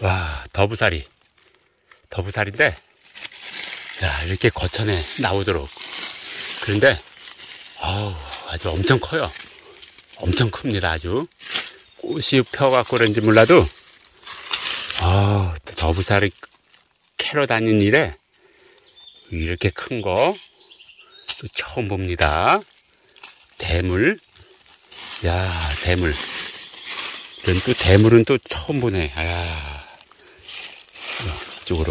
와, 더부살인데, 야, 이렇게 거천에 나오도록. 그런데, 아주 엄청 커요. 엄청 큽니다, 아주. 꽃이 펴갖고 그런지 몰라도, 더부살이 캐러 다니는 일에, 이렇게 큰 거, 또 처음 봅니다. 대물. 야, 대물. 이런 또 대물은 또 처음 보네. 이쪽으로.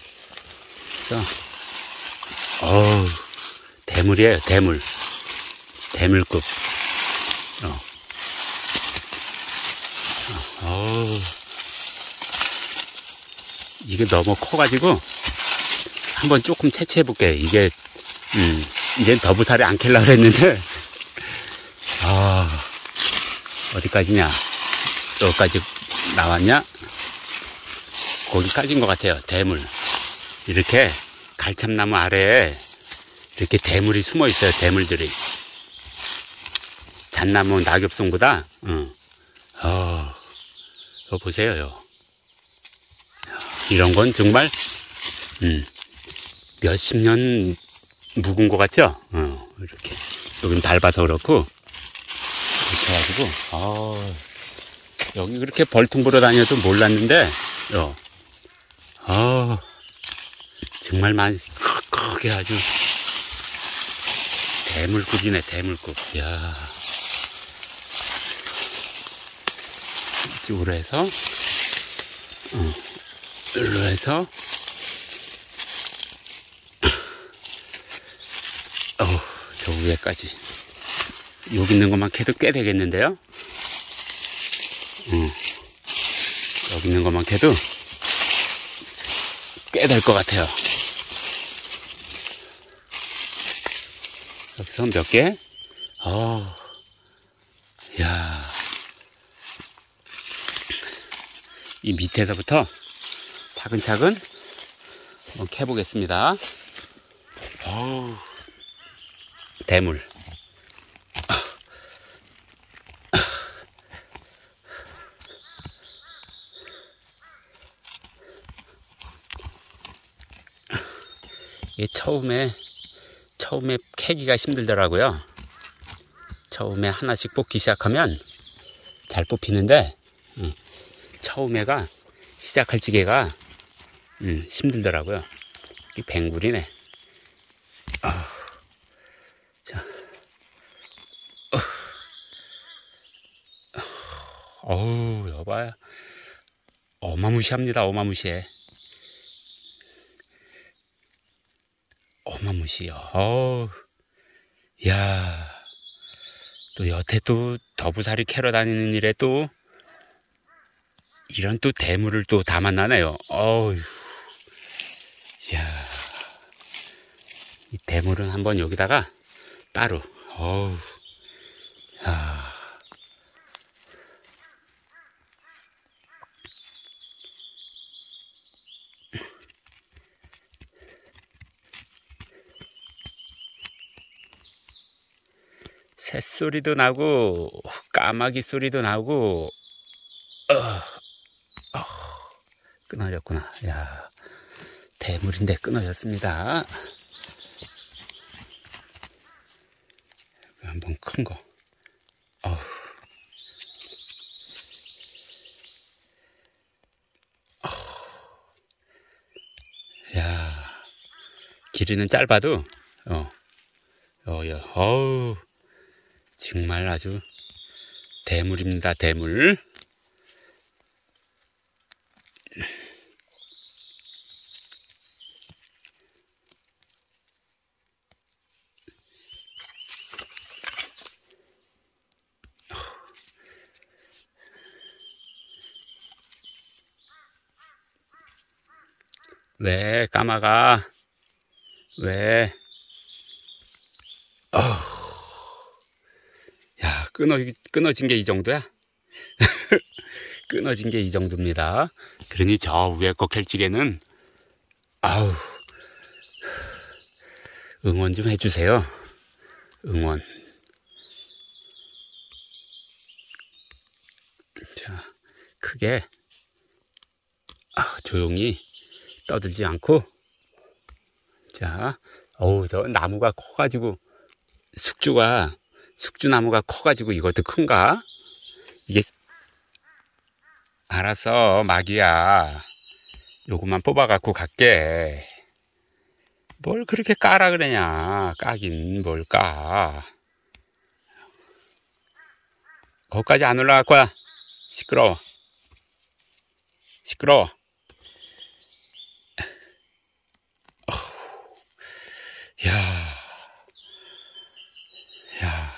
대물이에요, 대물. 대물급. 이게 너무 커가지고, 한번 조금 채취해 볼게요. 이게, 이젠 더부살이 안 캘라 그랬는데, 어디까지냐? 여기까지 나왔냐? 거기까지인 것 같아요. 대물. 이렇게 갈참나무 아래에 이렇게 대물이 숨어 있어요. 대물들이. 잣나무 낙엽송보다, 이거 보세요. 이런 건 정말, 몇십 년 묵은 것 같죠? 이렇게. 여긴 밟아서 그렇고, 이렇게 해가지고, 여기 그렇게 벌통 보러 다녀도 몰랐는데, 정말 많이, 크게 아주, 대물급이네, 대물급. 이야. 이쪽으로 해서, 여기로 해서, 저 위에까지. 여기 있는 것만 캐도 꽤 되겠는데요? 여기 있는 것만 캐도 꽤 될 것 같아요. 여기서 몇 개? 야, 이 밑에서부터 차근차근 한번 캐보겠습니다. 대물. 이게 처음에 캐기가 힘들더라고요. 처음에 하나씩 뽑기 시작하면 잘 뽑히는데, 처음에가 시작할 지게가 힘들더라고요. 이 뱅굴이네. 자, 여봐요. 어마무시합니다. 어마무시해. 어마무시요. 야, 또 여태 또 더부살이 캐러 다니는 일에 또 이런 또 대물을 또 다 만나네요. 야, 이 대물은 한번 여기다가 따로. 야. 새소리도 나고, 까마귀 소리도 나고, 끊어졌구나. 야, 대물인데 끊어졌습니다. 한번 큰 거. 야, 길이는 짧아도, 정말 아주 대물입니다. 대물. 왜 까마가 왜 야, 끊어진 게 이 정도야? 끊어진 게 이 정도입니다. 그러니 저 위에 거 캘찌개는 응원 좀 해주세요. 응원. 자, 크게 조용히 떠들지 않고. 자, 어우, 저 나무가 커가지고, 숙주나무가 커가지고 이것도 큰가? 이게, 알았어, 마기야. 요것만 뽑아갖고 갈게. 뭘 그렇게 까라 그러냐. 까긴 뭘 까. 거기까지 안 올라갈 거야. 시끄러워. 시끄러워. 야, 야,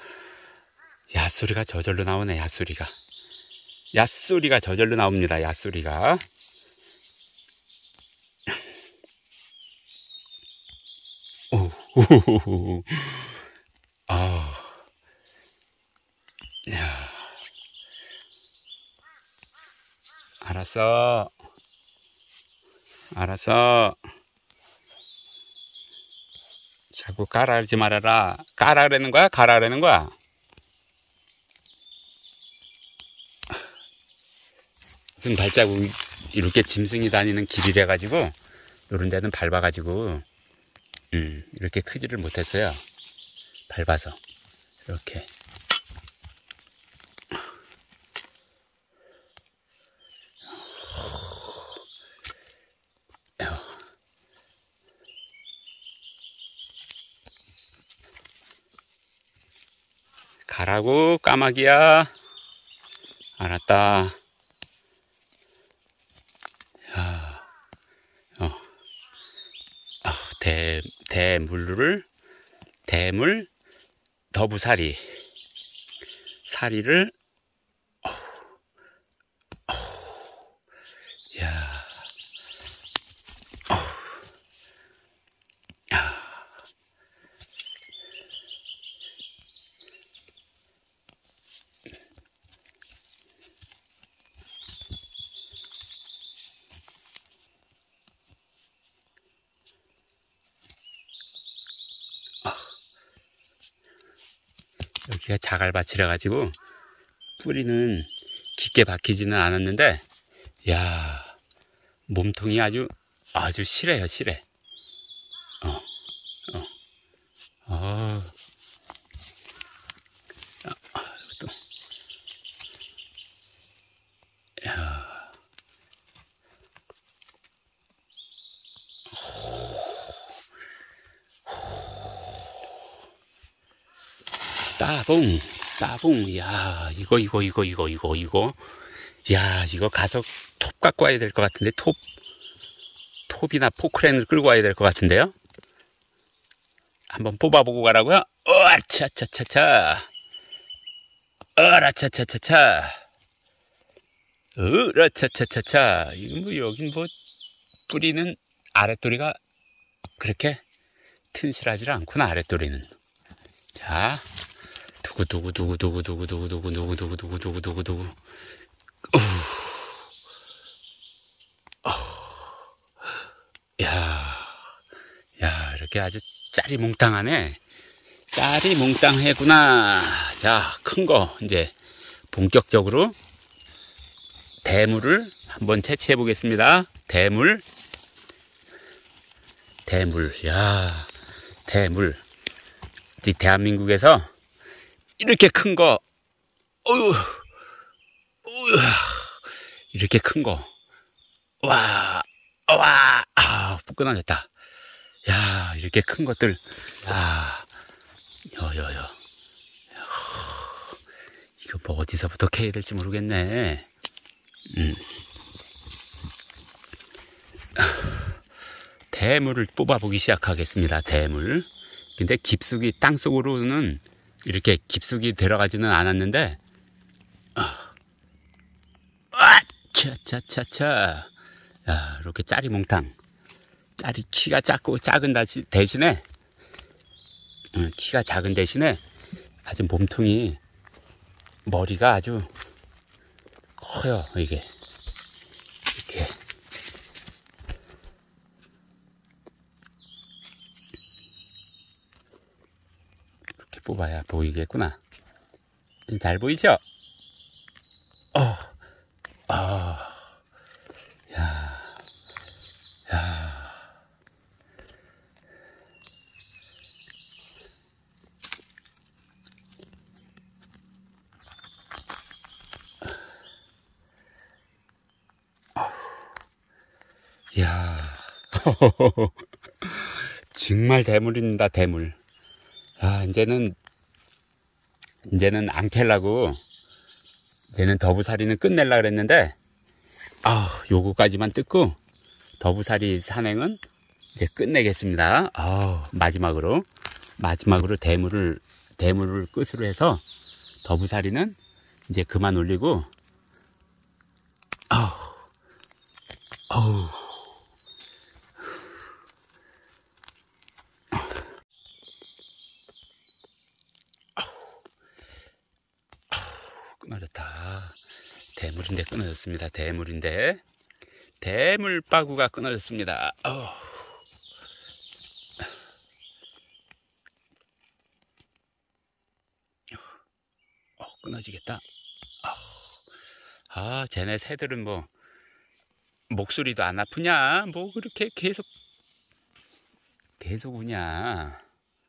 얏소리가 저절로 나오네, 얏소리가. 얏소리가 저절로 나옵니다, 얏소리가. 오, 야, 알았어. 알았어. 자꾸 까라 하지 말아라. 까라 그러는 거야? 가라 그러는 거야? 무슨 발자국, 이렇게 짐승이 다니는 길이래 가지고, 요런 데는 밟아가지고, 이렇게 크지를 못했어요. 밟아서. 이렇게. 가라고, 까마귀야. 알았다. 야, 대물, 더부사리. 사리를, 야, 여기가 자갈밭이라 가지고, 뿌리는 깊게 박히지는 않았는데, 야, 몸통이 아주 실해요, 실해. 어, 또, 야, 따봉, 야, 이거. 야, 이거 가서 톱 갖고 와야 될 것 같은데, 톱이나 포크레인을 끌고 와야 될 것 같은데요? 한번 뽑아보고 가라고요? 어라차차차차. 어라차차차차. 어라차차차차. 이거 뭐, 여긴 뭐, 뿌리는 아랫도리가 그렇게 튼실하지 않구나, 아랫도리는. 자, 두구두구두구두구두구두구두구두구두구두구두구두구. 야, 이렇게 아주 짜리몽땅하네. 짜리몽땅해구나. 자, 큰 거, 이제, 본격적으로 대물을 한번 채취해 보겠습니다. 대물. 야, 대물. 대한민국에서 이렇게 큰 거, 이렇게 큰 거, 끊어졌다. 야, 이렇게 큰 것들, 야, 이거 뭐 어디서부터 캐야 될지 모르겠네. 대물을 뽑아보기 시작하겠습니다. 대물. 근데 깊숙이 땅속으로는 이렇게 깊숙이 들어가지는 않았는데, 차차차차. 야, 이렇게 짜리몽땅. 키가 작은 대신에, 키가 작은 대신에 아주 몸통이, 머리가 아주 커요, 이게. 이렇게. 이렇게 뽑아야 보이겠구나. 잘 보이죠? 야, 이야. 정말 대물입니다, 대물. 아, 이제는 안 캘라고, 이제는 더부살이는 끝낼라 그랬는데, 아, 요거까지만 뜯고, 더부살이 산행은 이제 끝내겠습니다. 아, 마지막으로 대물을 끝으로 해서, 더부살이는 이제 그만 올리고, 아우, 아우. 끊어졌다. 대물인데 끊어졌습니다. 대물인데 대물바구가 끊어졌습니다. 끊어지겠다. 아, 쟤네 새들은 뭐 목소리도 안 아프냐? 뭐 그렇게 계속 우냐?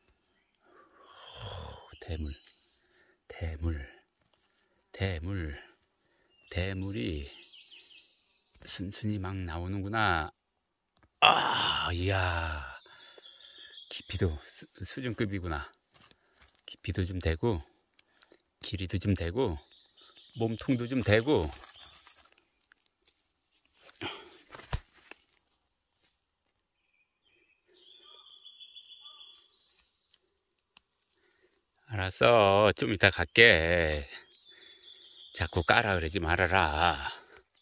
대물이 순순히 막 나오는구나. 아, 이야, 깊이도 수준급이구나. 깊이도 좀 되고, 길이도 좀 되고, 몸통도 좀 되고. 알았어, 좀 이따 갈게. 자꾸 까라 그러지 말아라.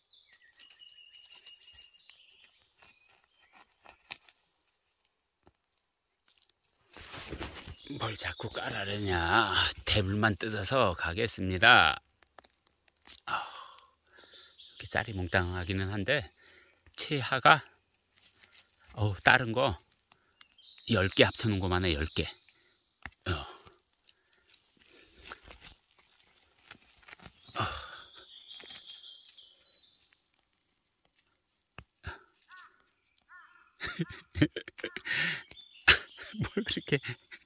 뭘 자꾸 까라느냐. 대물만 뜯어서 가겠습니다. 이렇게 짤이 몽땅하기는 한데, 채하가 다른 거 10개 합쳐놓은 것만 해. 10개. 뭘 그렇게.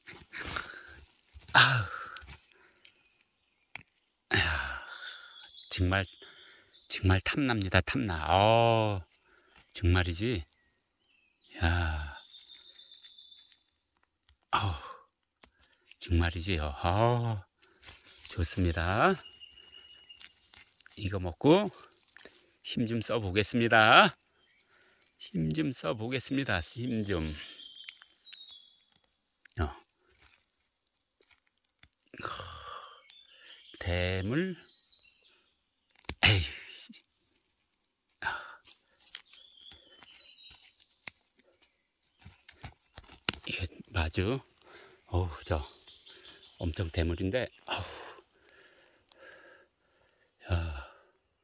아우. 정말 탐납니다. 탐나. 정말이지. 야. 정말이지. 좋습니다. 이거 먹고 힘 좀 써보겠습니다. 힘 좀. 대물. 에이. 이게 마주. 저 엄청 대물인데. 야.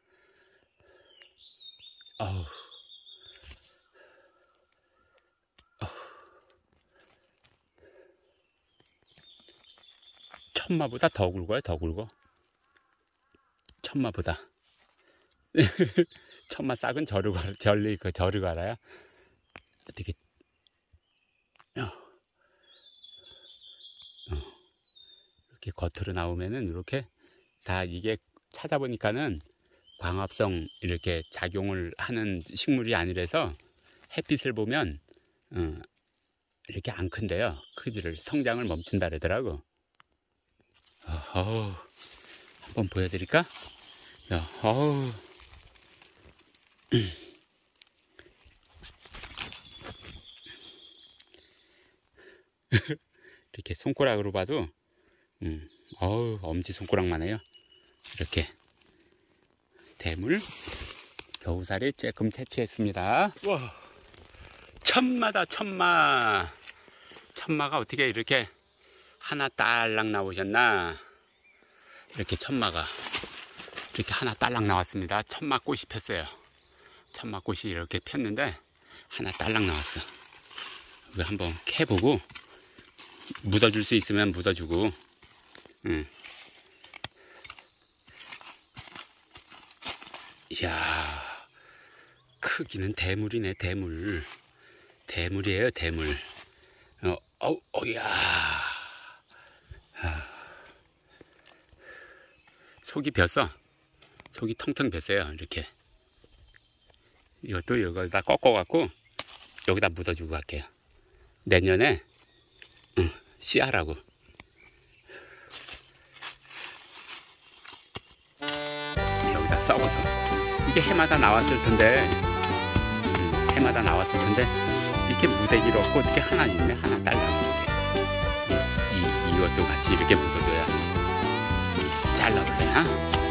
천마보다 더 굵어요. 더 굵어. 천마보다. 천마 싹은 저르고 알아요. 어떻게. 이렇게 겉으로 나오면은 이렇게 다 이게 찾아보니까는 광합성 이렇게 작용을 하는 식물이 아니라서 햇빛을 보면 이렇게 안 큰데요. 크지를 성장을 멈춘다 그러더라고. 한번 보여드릴까? 이렇게 손가락으로 봐도 엄지손가락만 해요. 이렇게 대물 겨우살이 조금 채취했습니다. 와, 천마다. 천마가 어떻게 이렇게 하나 딸랑 나오셨나. 이렇게 천마가 이렇게 하나 딸랑 나왔습니다. 천마꽃이 폈어요. 천마꽃이 이렇게 폈는데 하나 딸랑 나왔어. 이거 한번 캐보고 묻어줄 수 있으면 묻어주고. 이야, 크기는 대물이네. 대물이에요. 대물. 야. 속이 뱄어. 속이 텅텅 뱄어요. 이렇게 이것도 여기다 꺾어갖고 여기다 묻어주고 갈게요. 내년에 씨앗하라고. 여기다 썩어서 이게 해마다 나왔을 텐데 해마다 나왔을 텐데 이렇게 무대기로 없고 어떻게 하나 있네. 하나 달라고. 이것도 같이 이렇게 묻어줘야 잘 나올래나?